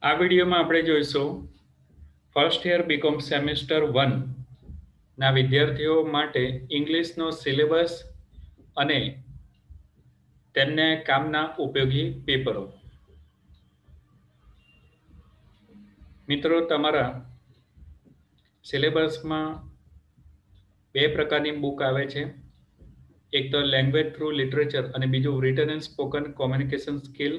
આ વિડીયોમાં આપણે જોઈશું ફર્સ્ટ યર બીકોમ સેમેસ્ટર 1 ના વિદ્યાર્થીઓ માટે ઇંગ્લિશનો સિલેબસ અને તેમને કામના ઉપયોગી પેપરો. મિત્રો, તમારા સિલેબસમાં બે પ્રકારની બુક આવે છે. એક તો લેંગ્વેજ થ્રુ લિટરેચર અને બીજું written and spoken communication skill.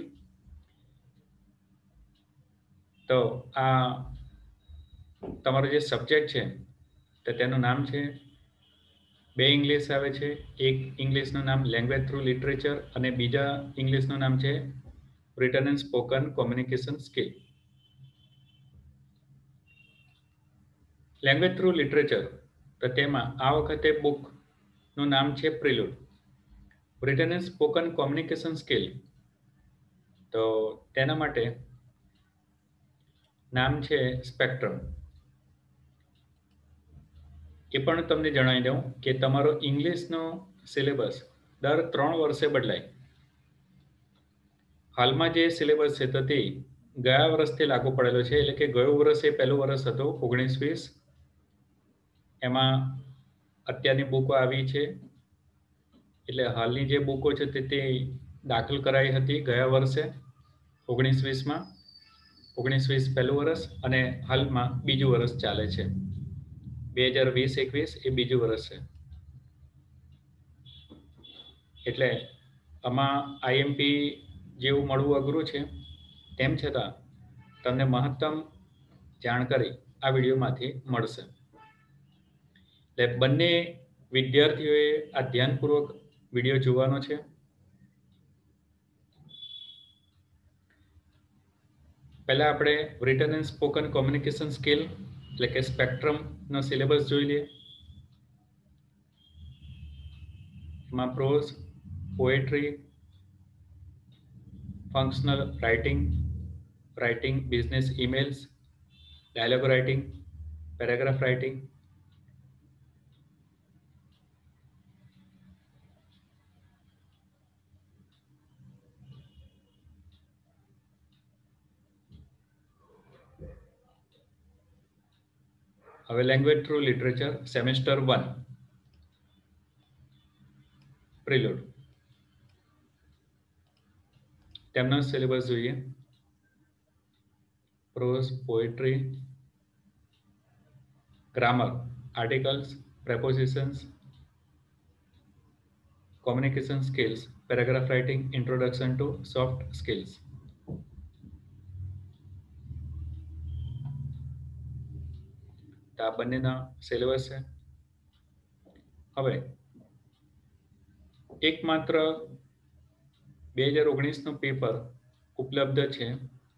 તો આ તમારો જે સબ્જેક્ટ છે તો તેનું નામ છે, બે ઇંગ્લિશ આવે છે. એક ઇંગ્લિશનું નામ લેંગ્વેજ થ્રુ લિટરેચર અને બીજા ઇંગ્લિશનું નામ છે written and spoken communication skill. Language through literature, તો તેમાં આ વખતે બુકનું નામ છે Prelude. Written and spoken communication skill, તો તેના માટે નામ છે સ્પેક્ટ્રમ. એ પણ તમને જણાવી દઉં કે તમારો ઇંગ્લિશનો સિલેબસ દર 3 વર્ષે બદલાય. હાલમાં જે સિલેબસ છે તો તે ગયા વર્ષથી લાગુ પડેલો છે, એટલે કે ગયું વર્ષ એ પહેલું વર્ષ હતું 19-20. એમાં અત્યારની બુકો આવી છે, એટલે હાલની જે બુકો છે તે દાખલ કરાઈ હતી ગયા વર્ષે 19-20માં. 19-20 પહેલું વર્ષ અને હાલમાં બીજું વર્ષ ચાલે છે. 2020-21 એ બીજું વર્ષ છે. એટલે આમાં આઈએમપી જેવું મળવું અઘરું છે. તેમ છતાં તમને મહત્તમ જાણકારી આ વિડીયોમાંથી મળશે. એટલે બંને વિદ્યાર્થીઓએ આ ધ્યાનપૂર્વક વિડીયો જોવાનો છે. પહેલા આપણે written and spoken communication skill એટલે કે સ્પેક્ટ્રમનો સિલેબસ જોઈ લઈએ. એમાં prose, poetry, functional writing, writing business emails, dialogue writing, paragraph writing, હવે language through literature semester 1 Prelude, તેમનો સિલેબસ જોઈએ. Prose, poetry, grammar, articles, prepositions, communication skills, paragraph writing, introduction to soft skills. તો આ બંનેના syllabus છે. હવે એકમાત્ર 2019નું paper ઉપલબ્ધ છે.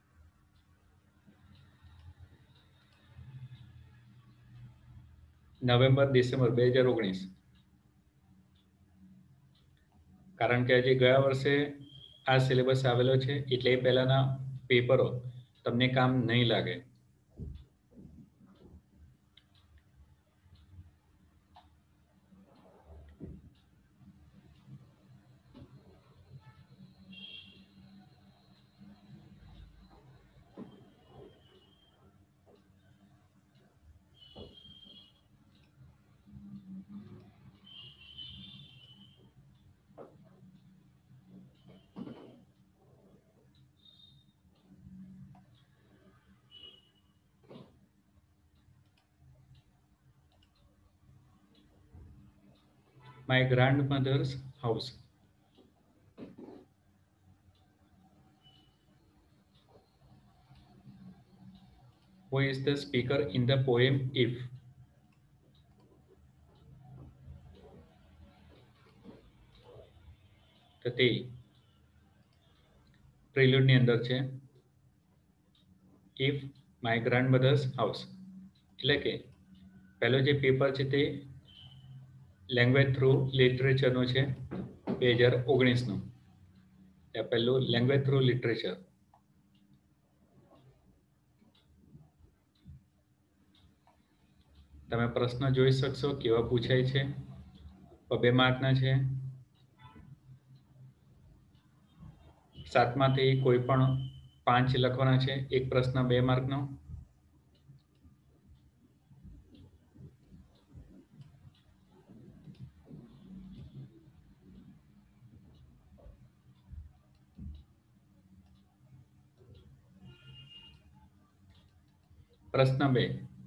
નવેમ્બર-ડિસેમ્બર 2019. કારણ કે હજી ગયા વર્ષે આ સિલેબસ આવેલો છે, એટલે એ પહેલાના પેપરો તમને કામ નહીં લાગે. My grandmother's house. Who is the speaker in the poem If? તો તે પ્રિલ્યુડની અંદર છે. ઇફ માય ગ્રાન્ડમધર્સ હાઉસ, એટલે કે પહેલો જે પેપર છે તે લેંગ્વેજ થ્રુ લિટરેચરનું છે 2019નું. પહેલું લેંગ્વેજ થ્રુ લિટરેચર. તમે પ્રશ્ન જોઈ શકશો કેવા પૂછાય છે. 2 માર્કના છે. 7માંથી કોઈ પણ 5 લખવાના છે. એક પ્રશ્ન 2 માર્કનો. પ્રશ્ન 2.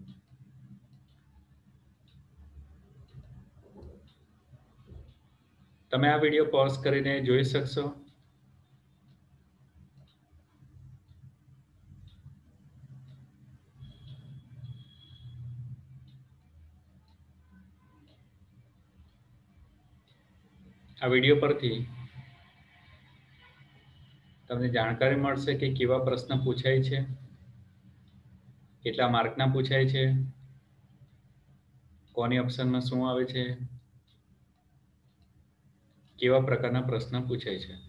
તમે આ વિડીયો પોઝ કરીને જોઈ શકશો. આ વિડીયો પરથી તમને જાણકારી મળશે કે કેવા પ્રશ્ન પૂછાય છે, કેટલા માર્કના પૂછાય છે, કોની ઓપ્શનમાં શું આવે છે, કેવા પ્રકારના પ્રશ્ન પૂછાય છે.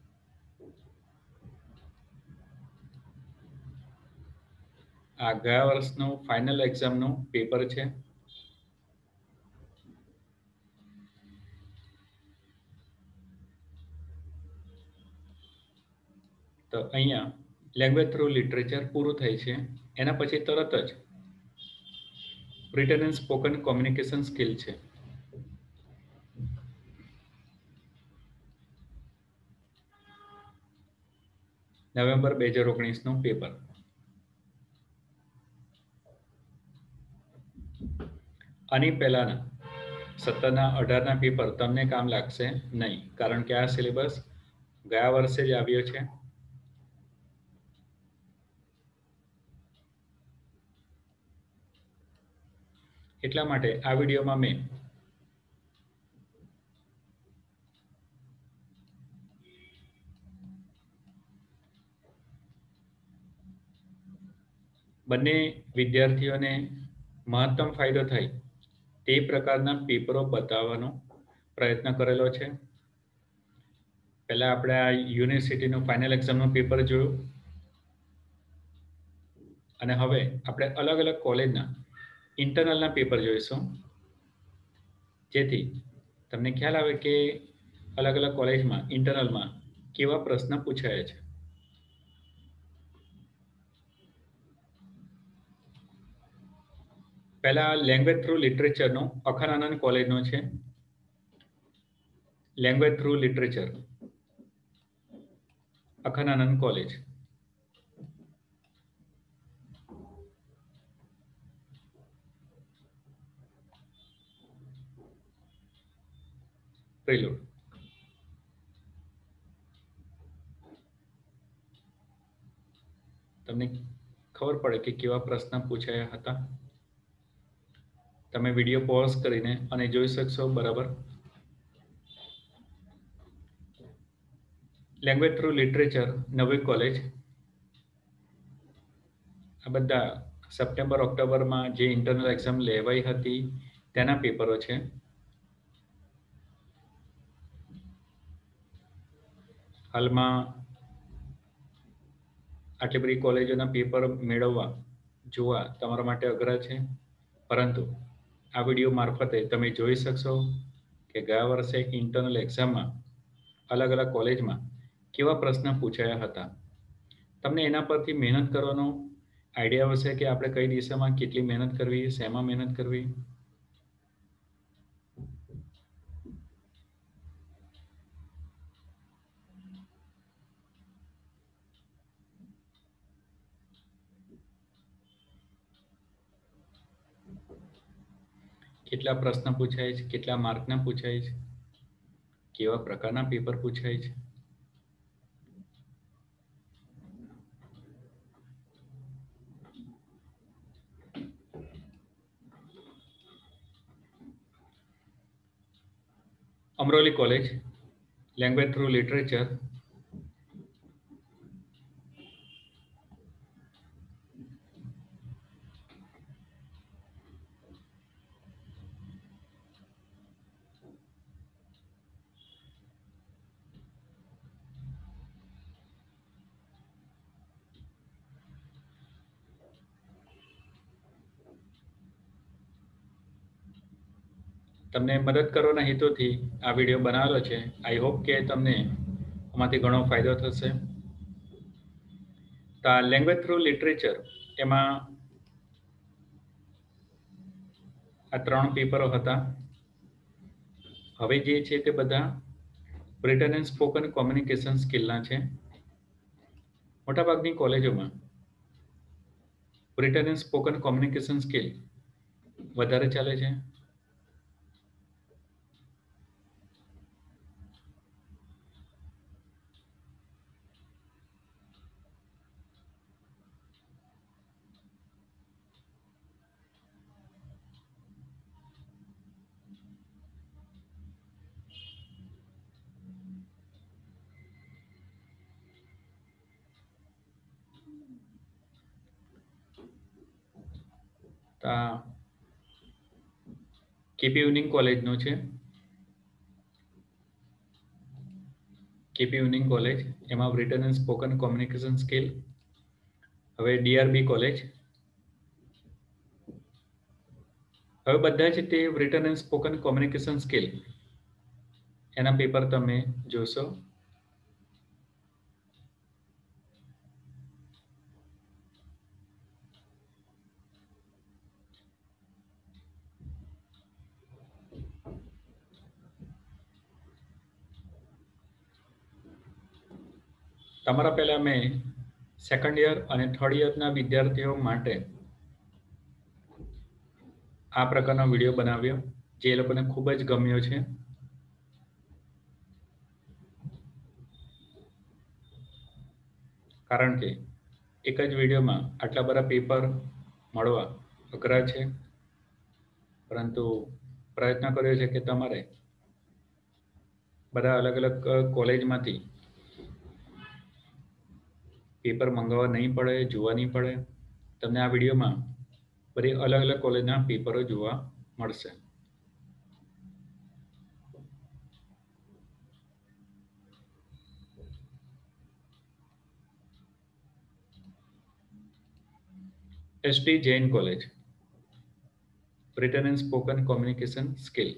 આ ગયા વર્ષનું ફાઇનલ એક્ઝામનું પેપર છે. તો અહીંયા લેંગ્વેજ થ્રુ લિટરેચર પૂરું થાય છે. એના પછી તરત જ written and spoken communication skill છે. નવેમ્બર 2019નું પેપર. આની પહેલાના 17ના 18ના પેપર તમને કામ લાગશે નહીં, કારણ કે આ સિલેબસ ગયા વર્ષે જ આવ્યો છે. એટલા માટે આ વિડીયોમાં મેં બંને વિદ્યાર્થીઓને મહત્તમ ફાયદો થાય તે પ્રકારના પેપરો બતાવવાનો પ્રયત્ન કરેલો છે. પહેલા આપણે આ યુનિવર્સિટીનું ફાઇનલ એક્ઝામનું પેપર જોયું, અને હવે આપણે અલગ અલગ કોલેજના ઇન્ટરનલના પેપર જોઈશું, જેથી તમને ખ્યાલ આવે કે અલગ અલગ કોલેજમાં ઇન્ટરનલમાં કેવા પ્રશ્ન પૂછાયા છે. પહેલા લેંગ્વેજ થ્રુ લિટરેચરનો અખાનંદ કોલેજનો છે. Language through literature Akhanand college. Prelude. તમને ખબર પડે કે કેવા પ્રશ્ન પૂછાયા હતા. તમે વિડીયો પોઝ કરીને અને જોઈ શકશો. બરાબર. લેંગ્વેજ થ્રુ લિટરેચર નવી કોલેજ. આ બધા સપ્ટેમ્બર ઓક્ટોબરમાં જે ઇન્ટરનલ એક્ઝામ લેવાઈ હતી તેના પેપરો છે. હાલમાં આટલી બધી કોલેજોના પેપર મેળવવા જોવા તમારા માટે અઘરા છે, પરંતુ આ વિડીયો મારફતે તમે જોઈ શકશો કે ગયા વર્ષે ઇન્ટરનલ એક્ઝામમાં અલગ અલગ કોલેજમાં કેવા પ્રશ્ન પૂછાયા હતા. તમને એના પરથી મહેનત કરવાનો આઈડિયા આવશે કે આપણે કઈ દિશામાં કેટલી મહેનત કરવી, શેમાં મહેનત કરવી. કેટલા પ્રશ્ન પૂછાય છે, કેટલા માર્કના પૂછાય છે, કેવા પ્રકારના પેપર પૂછાય છે. Amroli college language through literature. તમને મદદ કરવાના હેતુથી આ વિડીયો બનાવેલો છે. આઈ હોપ કે તમને આમાંથી ઘણો ફાયદો થશે. તો આ લેંગ્વેજ થ્રુ લિટરેચર એમાં આ 3 પેપરો હતા. હવે જે છે તે બધા રિટન એન્ડ સ્પોકન કોમ્યુનિકેશન સ્કિલના છે. મોટાભાગની કોલેજોમાં written and spoken communication skill વધારે ચાલે છે. આ કેપી યુનિંગ કોલેજનો છે. કેપી યુનિંગ કોલેજ એમાં written and spoken communication skill. હવે ડીઆરબી કોલેજ, હવે બધા જ તે written and spoken communication skill એના પેપર તમે જોશો. તમારા પહેલા મેં સેકન્ડ યર અને થર્ડ યરના વિદ્યાર્થીઓ માટે આ પ્રકારનો વિડીયો બનાવ્યો જે એ લોકોને ખૂબ જ ગમ્યો છે. કારણ કે એક જ વિડીયોમાં આટલા બધા પેપર મળવા અઘરા છે, પરંતુ પ્રયત્ન કર્યો છે કે તમારે બધા અલગ અલગ કોલેજમાંથી પેપર મંગાવવા નહીં પડે, જોવા નહીં પડે. તમને આ વિડીયોમાં બધી અલગ અલગ કોલેજના પેપરો જોવા મળશે. ST Jain college written and spoken communication skill.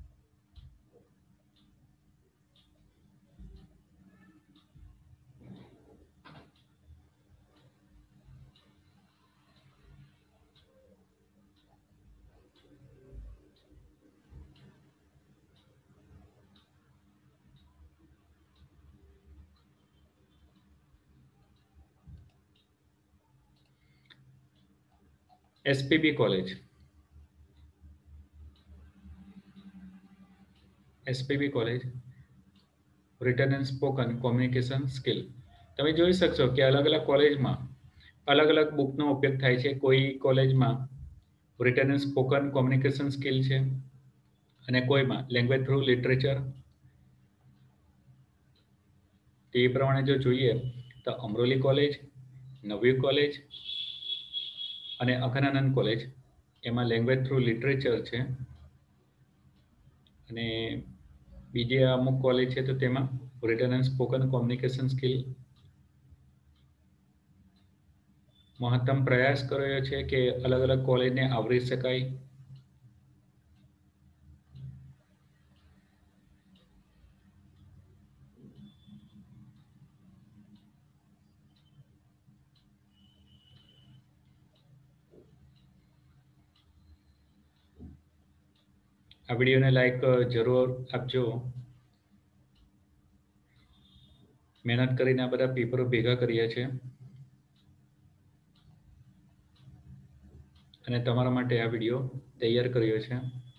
SPB college, SPB college written and spoken communication skill. તમે જોઈ શકશો કે અલગ અલગ કોલેજમાં અલગ અલગ બુકનો ઉપયોગ થાય છે. કોઈ કોલેજમાં written and spoken communication skill છે અને કોઈમાં લેંગ્વેજ થ્રુ લિટરેચર. તે પ્રમાણે જો જોઈએ તો અમરોલી કોલેજ, નવયુગ કોલેજ અને અઘનાનંદ કોલેજ એમાં લેંગ્વેજ થ્રુ લિટરેચર છે, અને બીજી અમુક કોલેજ છે તો તેમાં written and spoken communication skill. મહત્તમ પ્રયાસ કર્યો છે કે અલગ અલગ કોલેજને આવરી શકાય. આ વિડીયોને લાઈક જરૂર આપજો. મહેનત કરીને આ બધા પેપરો ભેગા કર્યા છે અને તમારા માટે આ વિડીયો તૈયાર કર્યો છે.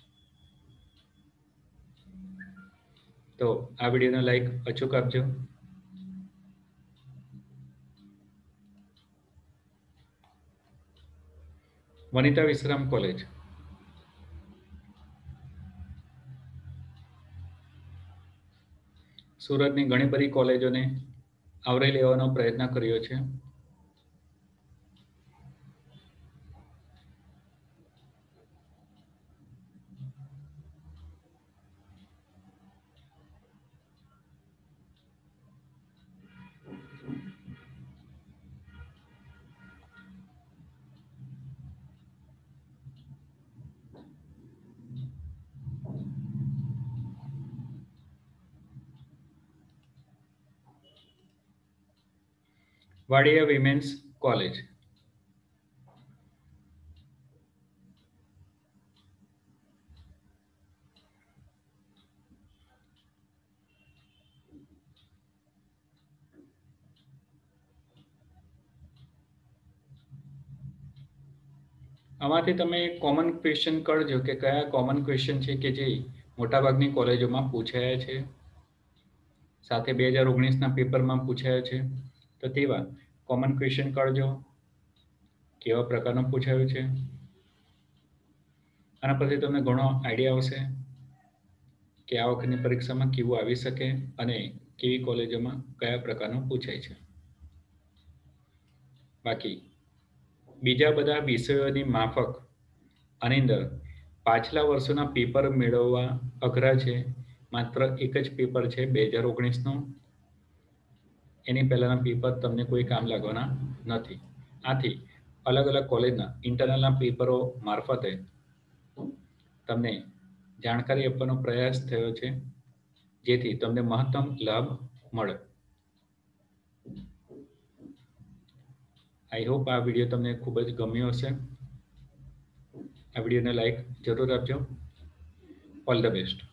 તો આ વિડીયોને લાઈક અચૂક આપજો. વનિતા વિશ્રામ કોલેજ, સુરતની ઘણી બધી કોલેજોને આવરી લેવાનો પ્રયત્ન કર્યો છે. Wadia women's college. આમાંથી તમે કોમન ક્વેશ્ચન કરજો કે કયા કોમન ક્વેશ્ચન છે કે જે મોટાભાગની કોલેજોમાં પૂછાયા છે, સાથે 2019ના પેપરમાં પૂછાયા છે. તો તેવા કોમન ક્વેશ્ચન કરજો, કેવા પ્રકારનું પૂછાયું છે. આના પરથી તમને ઘણો આઈડિયા આવશે કે આ વખતની પરીક્ષામાં કેવું આવી શકે અને કેવી કોલેજોમાં કયા પ્રકારનું પૂછાય છે. બાકી બીજા બધા વિષયોની માફક આની અંદર પાછલા વર્ષોના પેપર મેળવવા અઘરા છે. માત્ર એક જ પેપર છે 2019નું. એની પહેલાના પેપર તમને કોઈ કામ લાગવાના નથી. આથી અલગ અલગ કોલેજના ઇન્ટરનલના પેપરો મારફતે તમને જાણકારી આપવાનો પ્રયાસ થયો છે, જેથી તમને મહત્તમ લાભ મળે. આઈ હોપ આ વિડીયો તમને ખૂબ જ ગમ્યો હશે. આ વિડીયોને લાઈક જરૂર આપજો. All the best.